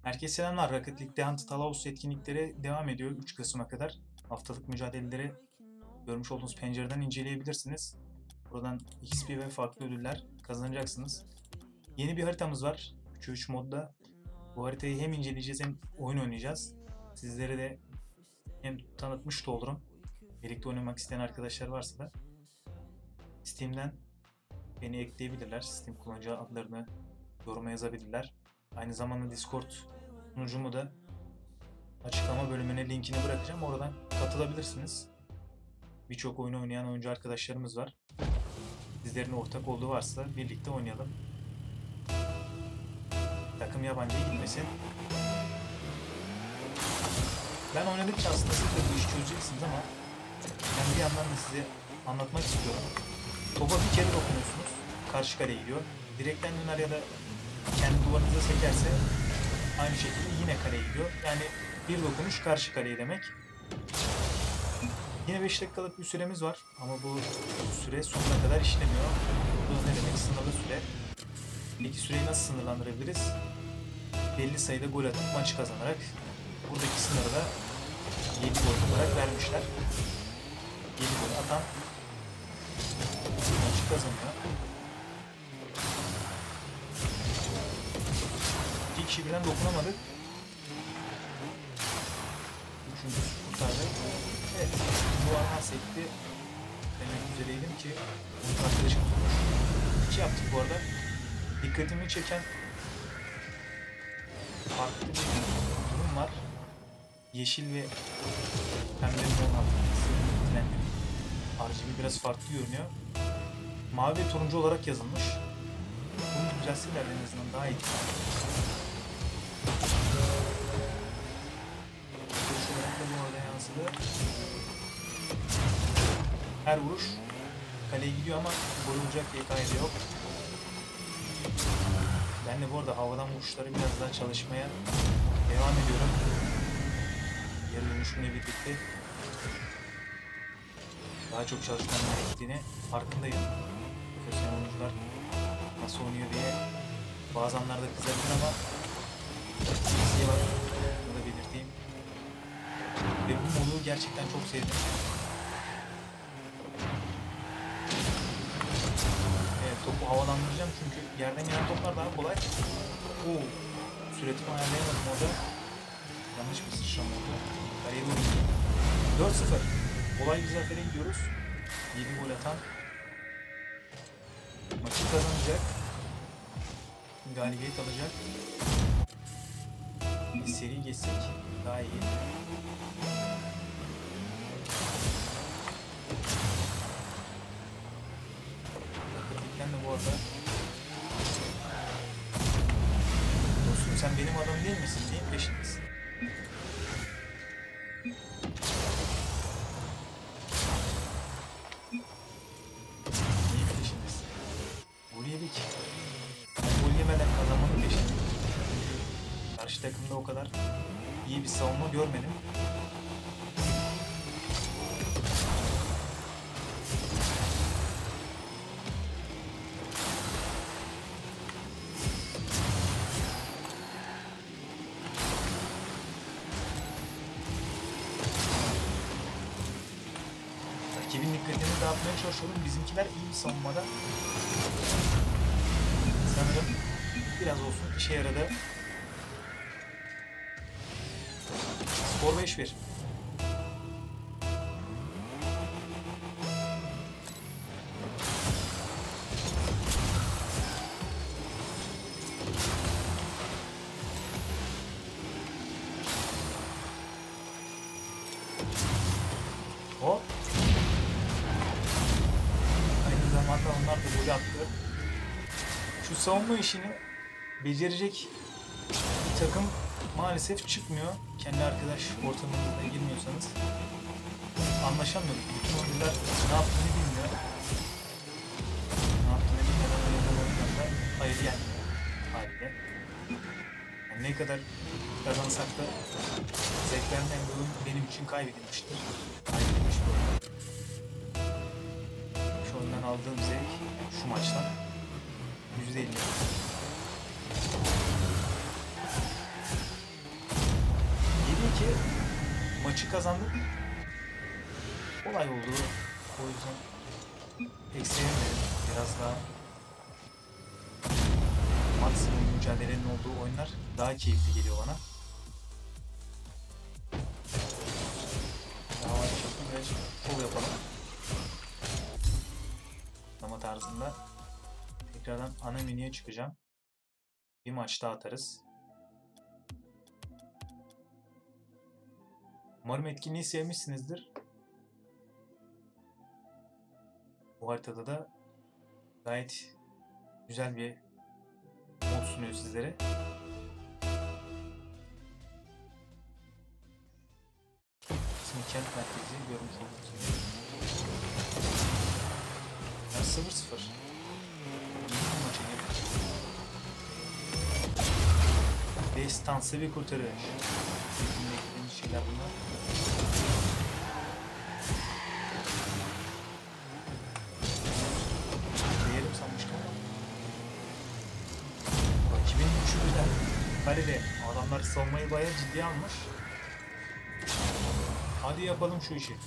Herkese selamlar. Rocket League'de Hunted House etkinlikleri devam ediyor 3 Kasım'a kadar. Haftalık mücadeleleri görmüş olduğunuz pencereden inceleyebilirsiniz. Buradan XP ve farklı ödüller kazanacaksınız. Yeni bir haritamız var. 3'e 3 modda. Bu haritayı hem inceleyeceğiz hem oyun oynayacağız. Sizlere de hem tanıtmış da olurum. Birlikte oynamak isteyen arkadaşlar varsa da Steam'den beni ekleyebilirler. Steam kullanıcı adlarını yoruma yazabilirler. Aynı zamanda Discord sunucumu da açıklama bölümüne linkini bırakacağım. Oradan katılabilirsiniz. Birçok oyun oynayan oyuncu arkadaşlarımız var. Sizlerin ortak olduğu varsa birlikte oynayalım. Takım yabancıya gitmesin. Ben oynadıkça aslında siz de bu işi çözeceksiniz ama ben bir yandan da size anlatmak istiyorum. Topa bir kere dokunuyorsunuz. Karşı kaleye gidiyor. Direkten döner ya da kendi duvarınıza sekerse aynı şekilde yine kaleye gidiyor. Yani bir dokunuş karşı kaleye demek. Yine 5 dakikalık bir süremiz var ama bu süre sonuna kadar işlemiyor. Bu ne demek? Sınırlı süre. Peki süreyi nasıl sınırlandırabiliriz? Belli sayıda gol atıp maçı kazanarak. Buradaki sınırı da 7 gol olarak vermişler. 7 gol atan maçı kazanıyor. 2 kişi birden dokunamadık. Üçüncüsü kurtardı. Evet, bu an sekti. Demek üzereydim ki arkadaşım tutmuş. 2 yaptık bu arada. Dikkatimi çeken farklı bir durum var. Yeşil ve pembenin olan RGB biraz farklı görünüyor. Mavi ve turuncu olarak yazılmış. Bunu düzelseler en azından daha iyi. Bu arada yansıdı. Her vuruş kaleye gidiyor ama gol olacak diye kaydı yok. Ben de bu arada havadan vuruşları biraz daha çalışmaya devam ediyorum. Geri dönüşümle birlikte daha çok çalışmam gerektiğini farkındayım. Profesyonel oyuncular nasıl oynuyor diye bazı anlarda kızabilir ama size bak, bunu da belirteyim. Ve bu modu gerçekten çok sevdim. Evet, topu havalandıracağım çünkü yerden gelen toplar daha kolay. Oo, süretimi ayarlayamadım orada. Yanlış bir sıçrama oldu. Kaleye vurdu. 4-0. Kolay bir zafere gidiyoruz. 7 gol atan maçı kazanacak. Galibiyet alacak. Bir seri geçsek daha iyi. Hakikaten de bu arada dostum sen benim adam değil misin? Neyin peşindesin? Neyin peşindesin? Gol yedik. Gol yemeden kazanmanın peşindeyim. Karşı takımda o kadar iyi bir savunma görmedim. Rakibin dikkatini dağıtmaya çalışıyorum. Bizimkiler iyi bir savunmada. Sanırım biraz olsun işe yaradı. Skor 5-1. O. Aynı zamanda onlar da gol attı. Şu savunma işini becerecek bir takım maalesef çıkmıyor. Kendi arkadaş ortamınızda girmiyorsanız anlaşamıyorduk. Bütün oyuncular ne yaptığını bilmiyor. Ne yaptığını bilmeden oynayan oyuncular hayır gelmiyor haliyle. Yani ne kadar kazansak da zevklerinden bir oyun benim için kaybedilmiştir. Kaybedilmiş bir oyun. Şu oyundan aldığım zevk şu maçtan %50. Maçı kazandık. Kolay oldu. O yüzden pek sevinmedim. Biraz daha maksimum mücadelenin olduğu oyunlar daha keyifli geliyor bana. Daha çektim ve sol yapalım. Ama tarzında tekrardan ana menüye çıkacağım. Bir maç daha atarız. Umarım etkinliği sevmişsinizdir. Bu haritada da gayet güzel bir mod sunuyor sizlere. İsmi kent merkezi görmüş olduğunuz gibi. 0-0. Maça girdik. Destansı bir kurtarış. Beklediğimiz şeyler bunlar. Değerim sanmıştım ama. Rakibin gücü birden kalede. Adamlar savunmayı bayağı ciddiye almış. Hadi yapalım şu işi.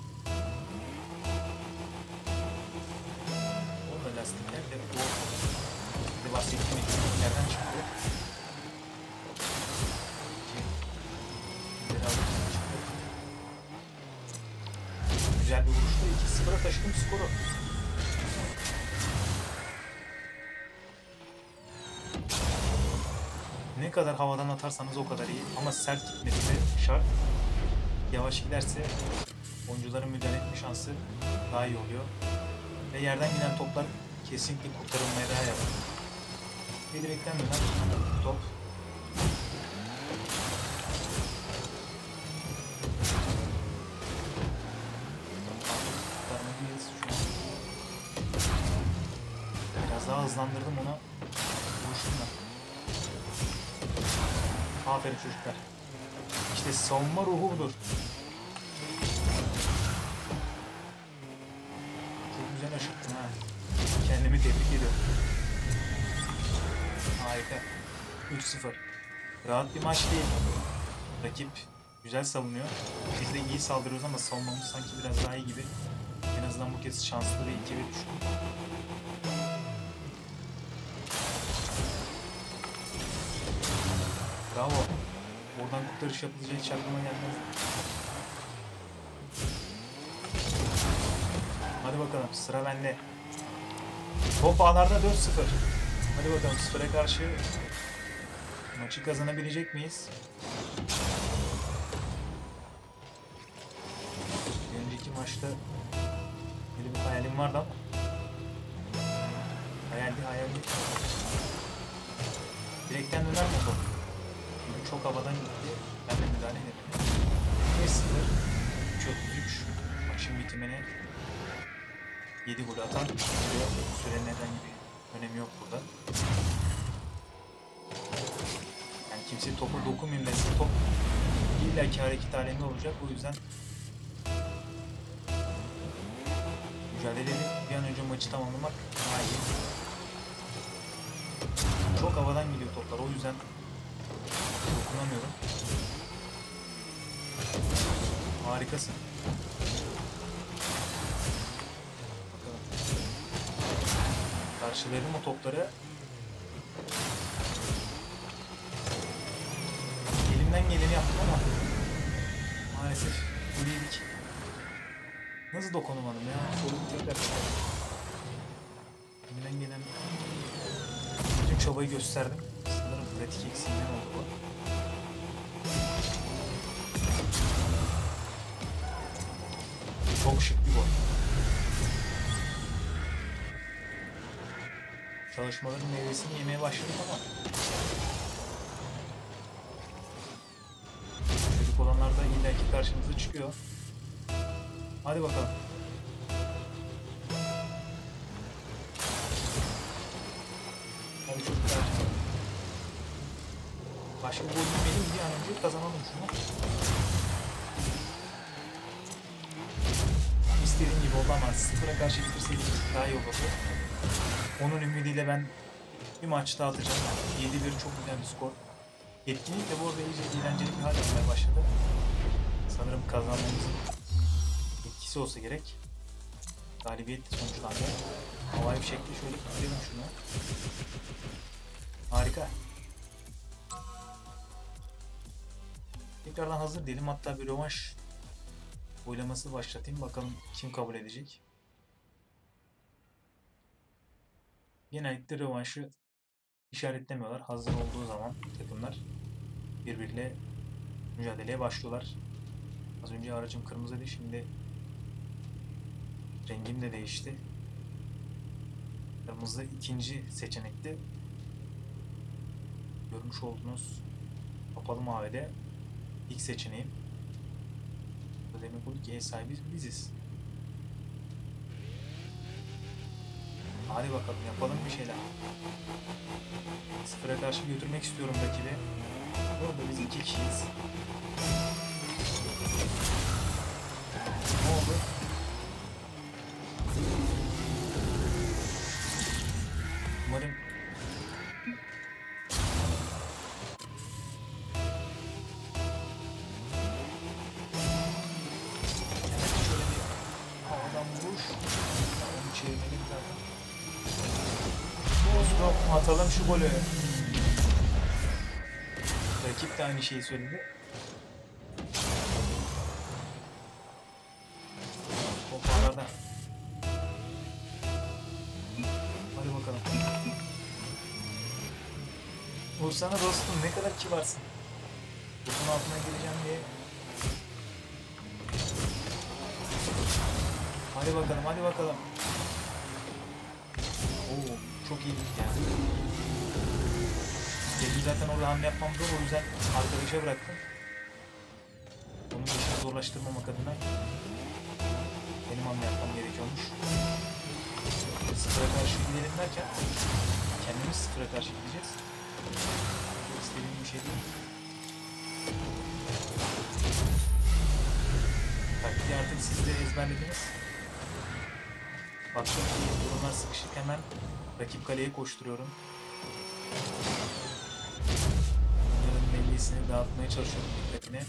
Orada lastikler de bu bahsettiğim eksikliklerden çıktı. Güzel bir vuruşla 2-0'a taşıdım skoru. Ne kadar havadan atarsanız o kadar iyi ama sert gitmesi de şart. Yavaş giderse oyuncuların müdahale etme şansı daha iyi oluyor. Ve yerden giden toplar kesinlikle kurtarılmaya daha yakın. Bir direkten dönen top. Biraz daha hızlandırdım ona. Vuruşumla. Aferin çocuklar. İşte savunma ruhu budur. Çok güzel aşıttın ha. Kendimi tebrik ediyorum. Harika. 3-0. Rahat bir maç değil. Rakip güzel savunuyor. Biz de iyi saldırıyoruz ama savunmamız sanki biraz daha iyi gibi. En azından bu kez şanslı ve 2-1 düştük. Bravo. Oradan kurtarış yapılacağı hiç aklıma gelmez. Hadi bakalım sıra bende. Top ağlarda 4-0. Hadi bakalım 0'a karşı maçı kazanabilecek miyiz? Bir önceki maçta böyle bir hayalim vardı ama hayaldi. Direkten döner mi top? Çünkü çok havadan gitti. Ben de müdahale edemedim. 5-0. 3-33. Maçın bitimine 7 gol atan sürenin herhangi bir önemi yok burada. Yani kimse topu dokunmayayım dese top illaki hareket halinde olacak. O yüzden mücadele edip bir an önce maçı tamamlamak daha iyi. Çok havadan gidiyor toplar. O yüzden dokunamıyorum. Harikasın. Bakalım. Karşıladım o topları. Elimden geleni yaptım ama maalesef gol yedik. Nasıl dokunamadım ya? Sorun tekrar. Elimden gelen bütün çabayı gösterdim. Sanırım pratik eksiğinden oldu bu. Çok şık bir gol. Çalışmaların meyvesini yemeye başladık ama çocuk olanlar da illaki karşımıza çıkıyor. Hadi bakalım. Hadi çocuklar. Başka bir gol yemeyelim bir an önce kazanalım şunu. İstediğim gibi oldu ama 0'a karşı bitirseydik daha iyi olurdu. Onun ümidiyle ben bir maç daha atacağım. 7-1 çok güzel bir skor. Etkinlik de bu arada iyice eğlenceli bir hal almaya başladı. Sanırım kazanmamızın etkisi olsa gerek. Galibiyetle sonuçlandı. Havai bir şekilde şöyle bitirelim şunu. Harika. Tekrardan hazır değilim. Hatta bir rövanş oylaması başlatayım. Bakalım kim kabul edecek. Genellikle rövanşı işaretlemiyorlar. Hazır olduğu zaman takımlar birbiriyle mücadeleye başlıyorlar. Az önce aracım kırmızıydı. Şimdi rengim de değişti. Kırmızı ikinci seçenekti. Görmüş olduğunuz kapalı mavide ilk seçeneğim. Bu demek oldu ki ev sahibi biziz. Hadi bakalım yapalım bir şeyler. Sıfıra karşı götürmek istiyorum rakibi. Orada biz 2 kişiyiz. Ne oldu? Umarım şöyle bir havadan vuruş. Onu çevirmedim zaten. Bozdu. Atalım şu golü. Rakip de aynı şeyi söyledi. Toparlarda. Hadi bakalım. Vursana dostum, ne kadar kibarsın. Topun altına gireceğim diye. Hadi bakalım, hadi bakalım. Oo, çok iyi gitti yani. Benim zaten orada hamle yapmam zor, o yüzden arkadaşa bıraktım. Onun işini zorlaştırmamak adına benim hamle yapmam gerekiyormuş. Sıfıra karşı gidelim derken kendimiz sıfıra karşı gideceğiz. Çok istediğim bir şey değil. Taktiği artık siz de ezberlediniz. Baktım ki durumlar sıkışık, hemen rakip kaleye koşturuyorum. Onların dengesini dağıtmaya çalışıyorum, dikkatini.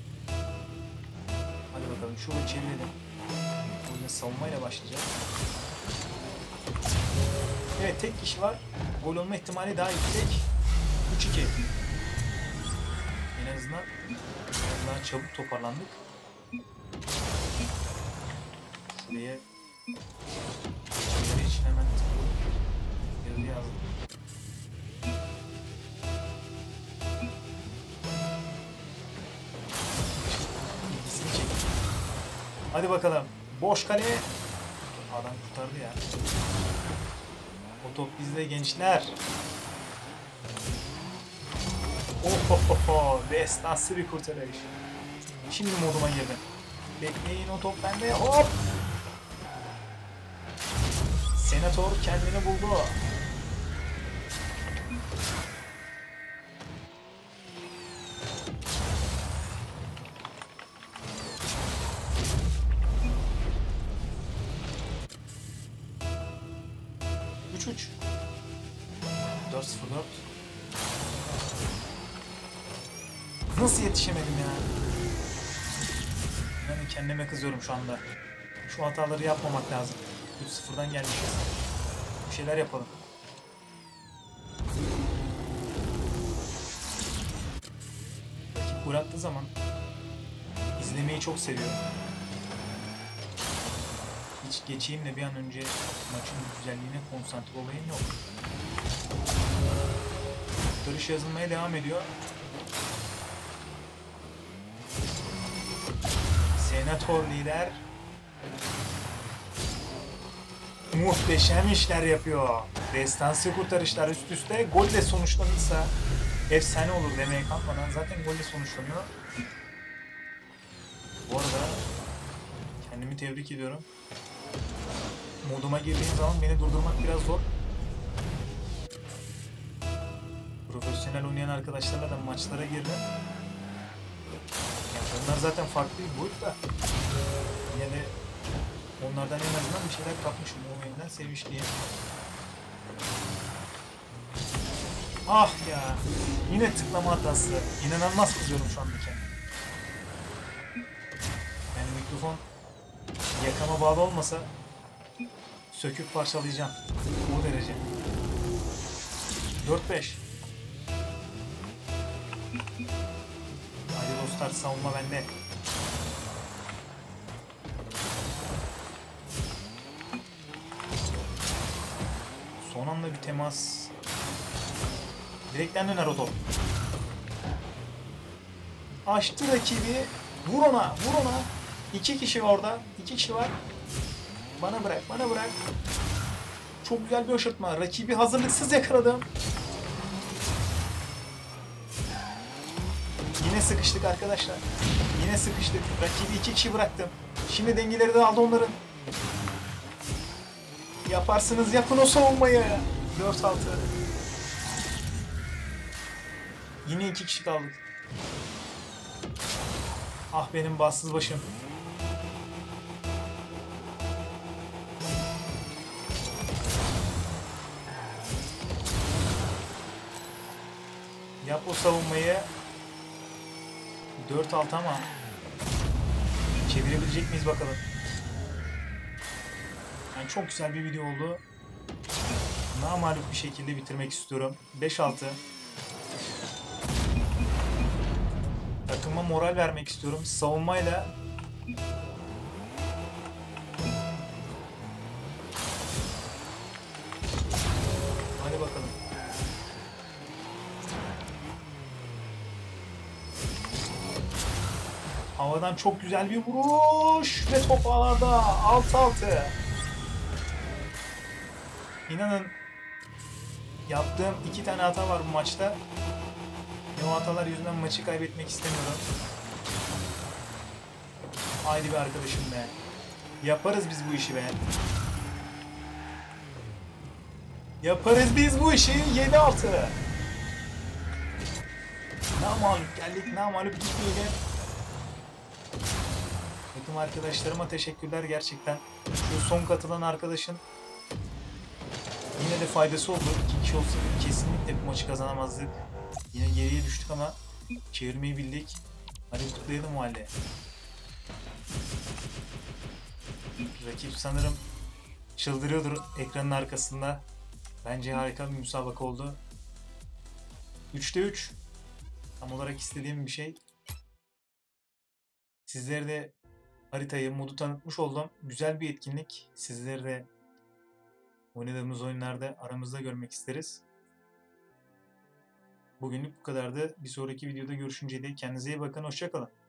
Hadi bakalım şunu çevirelim. Burada savunmayla başlayacağız. Evet, tek kişi var. Gol olma ihtimali daha yüksek. 3-2. En azından biraz daha çabuk toparlandık. Şuraya için hemen yazı yazdım. İlgisini çektim. Hadi bakalım. Boş kale. Adam kurtardı ya. O top bizde gençler. Ohohoho. Destansı bir kurtarış. Şimdi moduma girdim. Bekleyin, o top bende. Hop. Senator kendini buldu. Üç. 4-0-4. Nasıl yetişemedim ya? Ben kendime kızıyorum şu anda. Şu hataları yapmamak lazım. 3-0'dan gelmişiz. Bir şeyler yapalım. Rakip gol attığı zaman izlemeyi çok seviyorum. Hiç geçeyim de bir an önce maçın güzelliğine konsantre olayım yok. Yarış yazılmaya devam ediyor. Senator lider. Muhteşem işler yapıyor. Destansı kurtarışlar üst üste. Golle sonuçlanırsa efsane olur demeye kalmadan zaten golle sonuçlanıyor. Bu arada kendimi tebrik ediyorum. Moduma girdiğim zaman beni durdurmak biraz zor. Profesyonel oynayan arkadaşlarla da maçlara girdim. Yani onlar zaten farklı bir boyut da yine de onlardan en azından bir şeyler kapmışım. O oyundan sevişliyim. Ah ya! Yine tıklama hatası. İnanılmaz kızıyorum şu anda kendime. mikrofon yakama bağlı olmasa söküp parçalayacağım. O derece. 4-5. Haydi dostlar, savunma bende. Son anda bir temas. Direkten döner o top. Açtı rakibi. Vur ona, vur ona. 2 kişi orada. 2 kişi var. Bana bırak, bana bırak. Çok güzel bir aşırtma. Rakibi hazırlıksız yakaladım. Yine sıkıştık arkadaşlar. Yine sıkıştık. Rakibi 2 kişi bıraktım. Şimdi dengeleri de aldı onların. Yaparsınız, yapın o savunmayı. 4-6. Yine 2 kişi kaldık. Ah benim bassız başım. Yap o savunmayı. 4-6 ama çevirebilecek miyiz bakalım. Yani çok güzel bir video oldu. Namağlup bir şekilde bitirmek istiyorum. 5-6. Takıma moral vermek istiyorum. Savunmayla hadi bakalım. Havadan çok güzel bir vuruş ve top ağlarda. 6-6. İnanın yaptığım 2 tane hata var bu maçta. O hatalar yüzünden maçı kaybetmek istemiyorum. Haydi be arkadaşım be. Yaparız biz bu işi be. Yaparız biz bu işi. 7-6. Namağlup geldik. Namağlup gitmeyelim. Takım arkadaşlarıma teşekkürler gerçekten. Şu son katılan arkadaşın yine de faydası oldu. 2 kişi olsa kesinlikle bu maçı kazanamazdık. Yine geriye düştük ama çevirmeyi bildik. Hadi kutlayalım o halde. Rakip sanırım çıldırıyordur ekranın arkasında. Bence harika bir müsabaka oldu. 3'te 3. Tam olarak istediğim bir şey. Sizlere de haritayı, modu tanıtmış oldum. Güzel bir etkinlik. Sizleri de oynadığımız oyunlarda aramızda görmek isteriz. Bugünlük bu kadardı. Bir sonraki videoda görüşünceye dek kendinize iyi bakın. Hoşça kalın.